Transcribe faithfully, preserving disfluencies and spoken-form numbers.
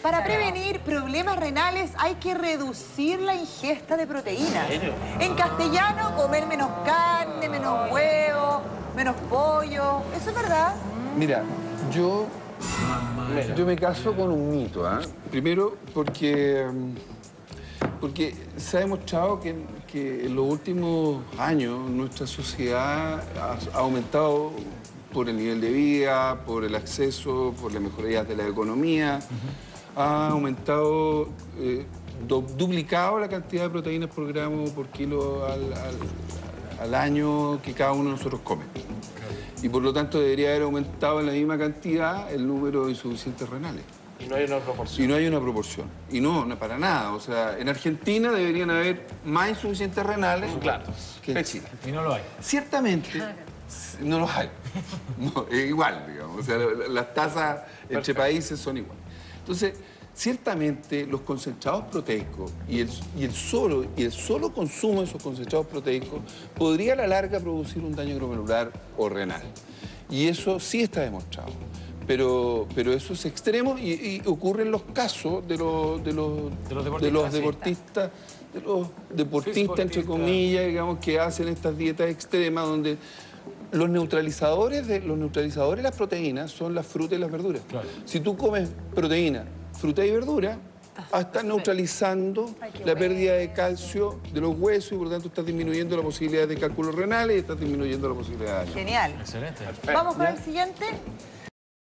Para prevenir problemas renales hay que reducir la ingesta de proteínas. En castellano, comer menos carne, menos huevo, menos pollo. ¿Eso es verdad? Mira, yo, yo me caso con un mito, ¿eh? Primero porque, porque se ha demostrado que, que en los últimos años nuestra sociedad ha, ha aumentado por el nivel de vida, por el acceso, por las mejorías de la economía. Uh-huh. Ha aumentado, eh, do, duplicado la cantidad de proteínas por gramo por kilo al, al, al año que cada uno de nosotros come. Y por lo tanto debería haber aumentado en la misma cantidad el número de insuficientes renales. Y no hay una proporción. Y no hay una proporción. Y no, no para nada. O sea, en Argentina deberían haber más insuficientes renales claro. que en Chile. Y no lo hay. Ciertamente, no los hay. No, es igual, digamos. O sea, las tasas entre Perfecto. países son iguales. Entonces, ciertamente los concentrados proteicos y el, y, el solo, y el solo consumo de esos concentrados proteicos podría a la larga producir un daño glomerular o renal. Y eso sí está demostrado. Pero, pero eso es extremo y, y ocurre en los casos de los, de los, de los deportistas, de los deportistas, de los deportistas entre comillas, digamos, que hacen estas dietas extremas donde los neutralizadores de los neutralizadores de las proteínas son las frutas y las verduras. Claro. Si tú comes proteína, fruta y verdura, ah, estás neutralizando Ay, la bueno. pérdida de calcio de los huesos y por lo tanto estás disminuyendo la posibilidad de cálculos renales y estás disminuyendo la posibilidad de daño. Genial. Excelente. Perfecto. Vamos con ¿Ya? el siguiente.